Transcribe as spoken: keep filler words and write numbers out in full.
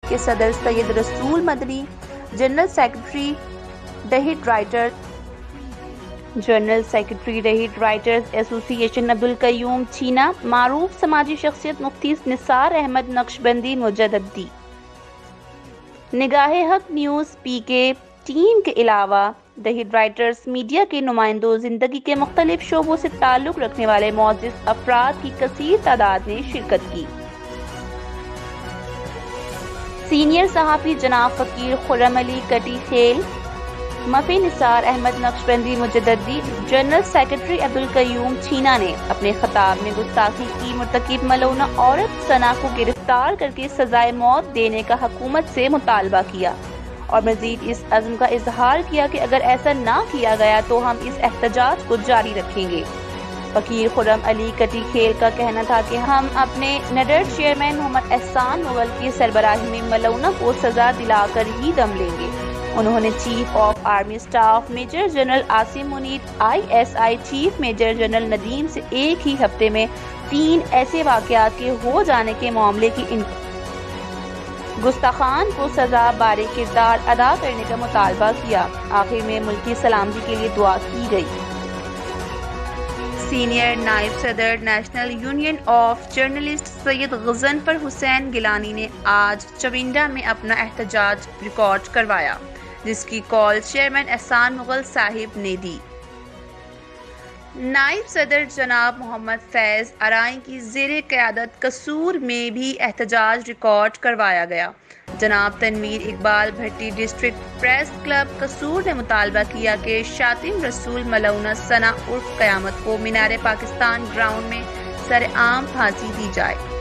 کے صدر Syed Rasool Madani, general secretary ڈیہٹ رائٹر جنرل سیکرٹری ڈیہٹ رائٹرز ایسوسی ایشن عبدالقیوم چھینا، معروف سماجی شخصیت مفتی نثار احمد نقشبندی مجددی، نگاہ حق نیوز پی کے ٹیم کے علاوہ ڈیہٹ رائٹرز میڈیا کے نمائندوں، زندگی کے مختلف شعبوں سے تعلق رکھنے والے معزز افراد کی کثیر تعداد نے شرکت کی۔ سینئر صحافی جناب فقیر خرم علی کٹی خیل، مفتی نثار احمد نقشبندی مجددی، جنرل سیکرٹری عبدالقیوم چھینا نے اپنے خطاب میں گستاخی کی مرتکب ملعونہ عورت ثنا کو گرفتار کر کے سزائے موت دینے کا حکومت سے مطالبہ کیا اور مزید اس عزم کا اظہار کیا کہ اگر ایسا نہ کیا گیا تو ہم اس احتجاج کو جاری رکھیں گے۔ فقیر خرم علی کٹی خیل کا کہنا تھا کہ ہم اپنے نیڈر چیئرمین محمد احسان مغل کی سربراہی میں ملعونہ کو سزا دلا کر ہی دم لیں گے۔ انہوں نے chief of army staff major general Asim Munir, I S I chief major general Nadeem سے ایک ہی ہفتے میں تین ایسے واقعات کے ہو جانے کے معاملے کی ان گستاخان کو سزا بارِ کردار ادا کرنے کا مطالبہ کیا۔ آخر میں ملکی سلامتی کے لیے دعا کی گئی۔ سینئر نائب صدر national union of journalist Syed Ghazanfar Hussain Gilani نے آج چوینڈا میں اپنا احتجاج ریکارڈ کروایا، جس کی کال چیئرمین احسان مغل صاحب نے دی۔ نائب صدر جناب محمد فیض ارائیں کی زیر قیادت قصور میں بھی احتجاج ریکارڈ کروایا گیا۔ جناب Tanveer Iqbal Bhatti district press club Kasur نے مطالبہ کیا کہ شاطم رسول ملعونہ ثنا عرف قیامت کو مینار پاکستان گراؤنڈ میں سرعام پھانسی دی جائے۔